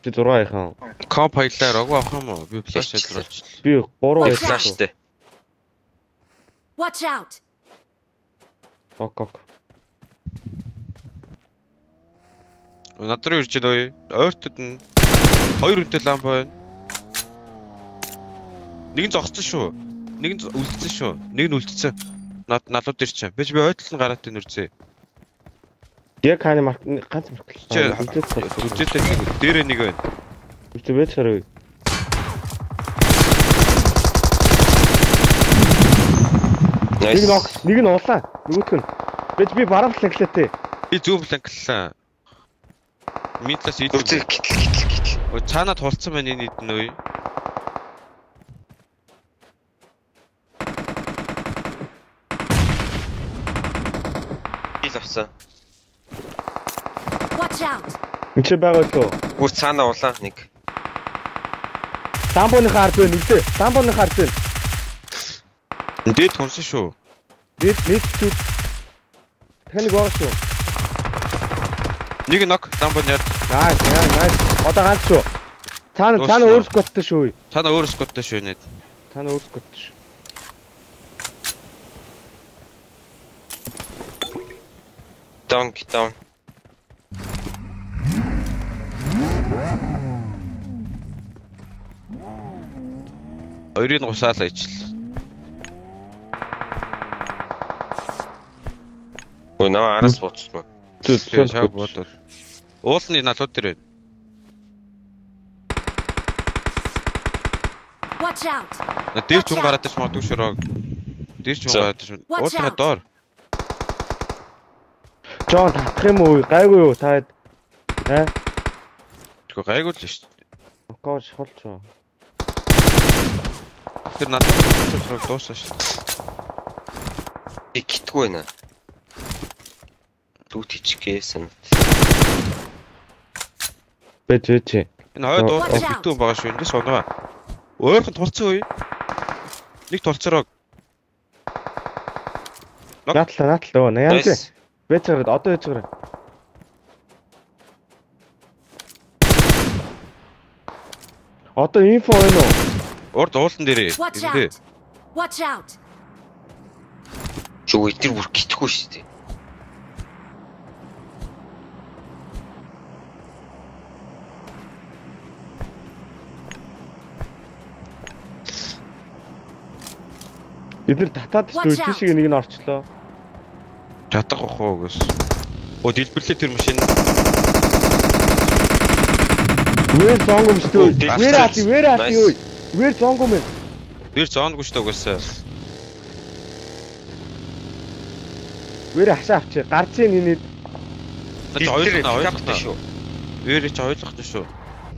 Би 6-ын. Комп хоёлаа рог авах юм уу? Би флаш шалруулж. Би 3 флаштэй. Watch out. Ок. Надруу ирж байна уу? Ойртод нь 2 үнэтэй ламп байна. Нэг нь зогссон шүү. Нэг нь үлдсэн шүү. Нэг нь үлдсэн. Налууд ирчихэ. Би ойтлол нь гараад ин үрзээ. Яг хааны ганц марк. Үлдээтэй дээрээ нэг байна. Үлдээ сарай. Нэг нь улаа. Нөгөөх нь. Би баруун фланклээтэй. Би зүүн фланклаа. Минтлас идэл. Гитл. Өө цаанаа тулцсан байна энэ идэн үе. Ил авсан. Watch out. Энд чи байгаа лөө. Бүр цаанаа улаан нэг. Дамбоны хард байна үгүй. Дамбоны хард байна. Дээд тунсан шүү. Дээд чүү. Таны гоо шүү. Нэг нок дамбон яд. Nice. Одоо ганц шүү. Цаана өөр скоттой шүү. Цаана өөр скоттой шүү нэ. Цаана өөр скоттой шүү. Down. Хоёрын гусаалаа ичл. Өө наа араас боцсон. Шаг бодвол. Уулны налууд дээр. Watch out. Дээр ч хүн гараад ш магадгүй шороо. Дээр ч хүн гараад ш. Уулны доор. Жон татах юм уу? Гайгүй юу? Та Тэгэхгүй гайгүй л ш. Окоо шолчоо. Тэр надад дуусаа ш. Гитгүй нэ. Дүүтичгээсэн. Бэжээ. Энэ хойд битүү байгаа шүү. Эндээс оноо. Өөрхөн тулцсан үе. Нэг тулцараа. Натлаа. Наяа. Бэжээ одоо ээжгэрэ. Одоо инфо байна уу? Урд уулан дээрээ. Watch out. Чөө тэр бүр гитгүй шүү дээ. Эдгээр татаад тийшээ нэг нь орчлоо. Чадах واخ үгээс. Оо дэлбэрлээ тэр машин. Вэр зонгом шүү. Вэр аати юу? Вэр зонгом ээ. Вэр зонгом шүү үгээс. Вэр хашаа авчи. Гарч ийн энэ. Ойлгох шүү. Вэр ч ойлгох шүү.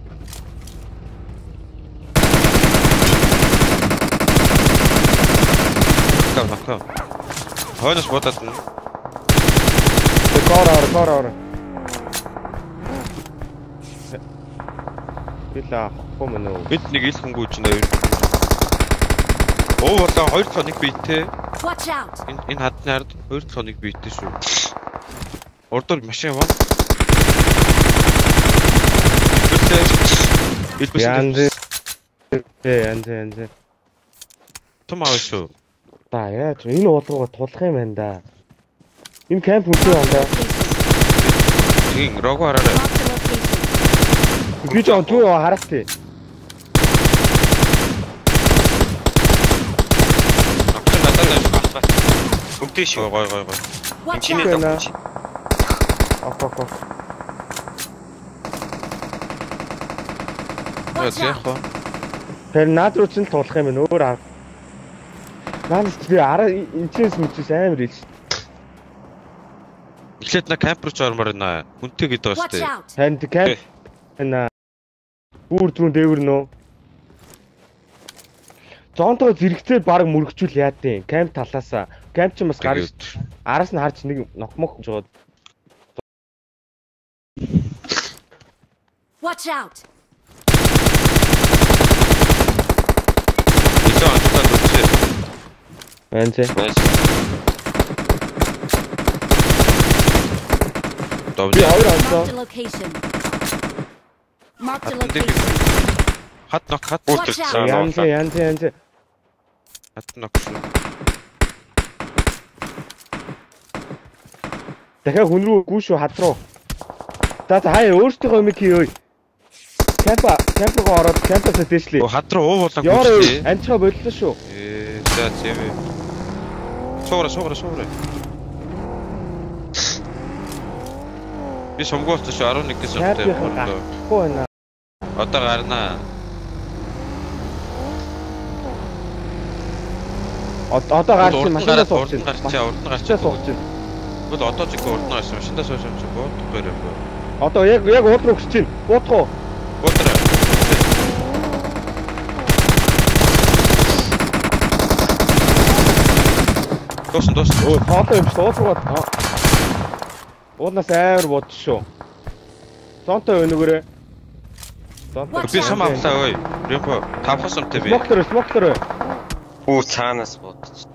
Накаа. Хойноос бодоод нь. Кор. Била хомно. Бид нэг ил хөнгөөж нэ. Оо болоо 2 цоныг бийтэй. Watch out. Энэ хадны ард 2 цоныг бийтэй шүү. Урдуур машин ваа. Янз. Том аав шүү. Та яаж энэ уулууга тулах юм байна да. Энэ камп үнтэй байна да. Тийм рог хараарай. Би ч онтгүй хараатай. Авсан надад бас Үнтэй шүү. гой. Watch Чиний out. давч. Ок. яах. Тэр наад руу ч тулах юм байна өөр арга. Наад чи би араа инчээс мэдээс амар ил шүү. Эхлээд на камп руу ч ормоор наа. Хүнтэй гэдэг байна Watch шүү. out. Танд камп энэ бүр түрүүн дээвэр нөө. Зонтоо зэрэгцээ баг мөрөгчүүл яад тийм. Камп талаасаа. Камп ч бас гарч араас нь харж нэг нохмох жоод. Watch out. Илүү анхаарал үзээ. Анзэ. Добре. Би хоёр онцоо. Marked a location. Marked a Хатан дээр location. хат нок хат Watch out. Янз. хат нок шүү. Дахиад хүн рүү гүйшүү хад руу. За хаяа өөртөө юм хийе. Кемпгоо ороод кемпээс дэвшлээ. Хат руу уу болоо Яарэ гүйчихлээ. амцгаа боллоо шүү. За тийм ээ. Шуурай. Би сумгуулсан шүү 11-ээс Кемпийн өдөө. гахгүй байна. Одоо гарнаа. Одоо гарч машинаа сууж урд нь гарч. машинаа сууж чинь. Бод одоо ч их урд нь гарч машинаа сууж юм чи бод гэрээ. Одоо яг урд руу өгч чинь. Уутах уу? Уутра. Дос. Өө тоолоо юм шүү. Уутгаа. Ууднаас амар бод шүү. Зонтой өнөгөрөө. Би сум авлаа ой. Ремпо 5 сумтай би. Смоктер. Үу цаанаас бодчих.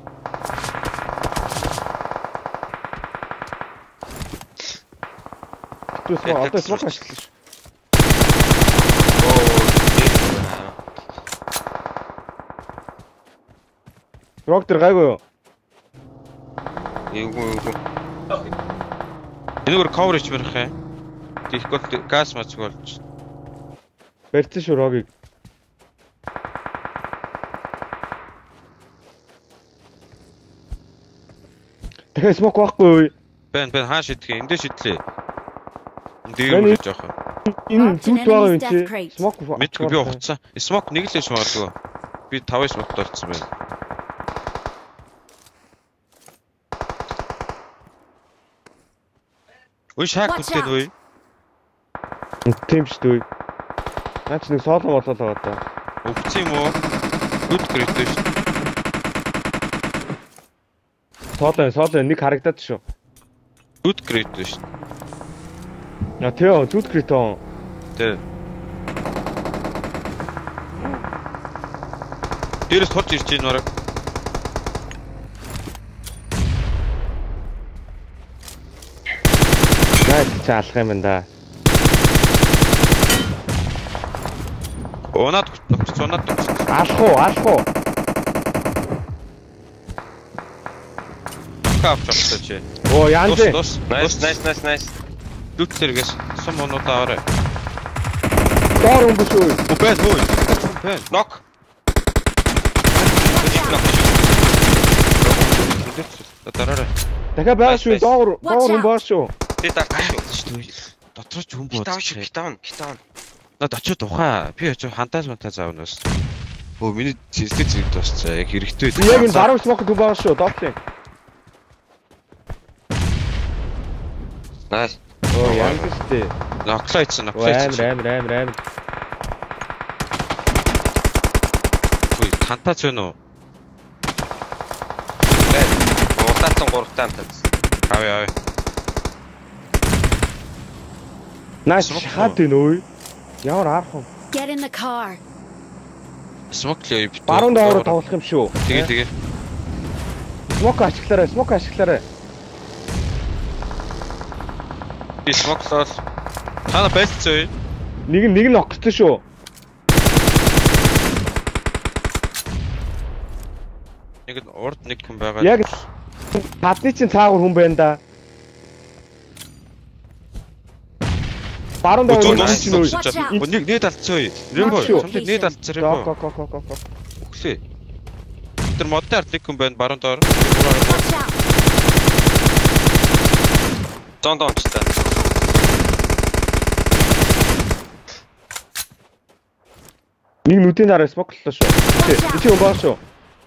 Одоо смок ашиглаж шүү. Роктер гайгүй юу? Эйгүү. Энэгээр coverage барих юм. Тэгэхгүй газ мацг болж. Барьсан шүү рогийг. Дахиад смок байхгүй юу? Бэн хаа шидэх юм. Эндээ шидлээ. Дээр үлээж явах. Энэ зүгт байгаа юм чи. Смок Мэдгүй би ухацсан. Смок нэг л шмаадгүй. Би 5 смокт болцсон байна. Ой шаг үтэн үе. Тийм шүү дээ. Наач нэг соолон болоо байгаа даа. Өвч юм уу? Good great шүү. Соолон нэг харагдаад шүү. Good great шүү. Тео, good great он. Тэр. Дээрээс турж ирж байна мараг. Чаалах юм байна да. Унаад Алах уу. Капчаа чи. Оо янз. Nice. Дүтлэргээс сум унуудаа орой. Доор юм биш үү? Бэн. Нок. Дараарай. Дахиад байгаа шүү. Доор юм баа шүү. Би дартаа шүү. Дотроо ч хүн бод. Гитаун. Над очиод ухаа. Би очиж хантаас заавнаас. Өө миний зэстэй зэрэг дуусчаа. Яг хэрэгтэй байдаг. Яг энэ баруун смок дүү байгаа шүү. Доотлын. Nice. Оо янз штэ. Ноклайцсан. Амар. Үй хантаа ч вэ нүү? Уртаатан 3 таантаа. Авъя. Наш хат нөө. Ямар арах вэ? Get in the car. Смок лээ. Баруун доороо тоглох юм шүү. Тэгээ. Смок ашиглаарай. Би смоклол. Хана байлцсан. Нэг нь огцсон шүү. Нэг урд нэг хүн байгаа. Яг хатны чинь цаагаар хүн байна да. Баруун доороо чинь үү. Нэг талцсан. Рембо. Самтыг нэг талцсан рембо. Го. Өглөө. Тэр модны ард нэг хүн байна баруун доор. Дондончтой. Нэг нүдийн дараа смокллоо шүү. Чи юм баа шүү.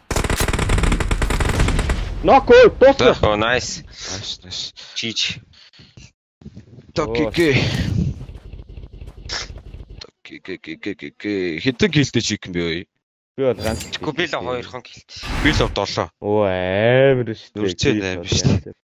Нок дуусах. Oh nice. Чич. Токигэ. Хэдэн килтэй чикен бэ ой? Би бол ганц. Би л 2хон килтэй. Би л 7. Оо амар шүү дээ. Үрчээ 8 шүү дээ.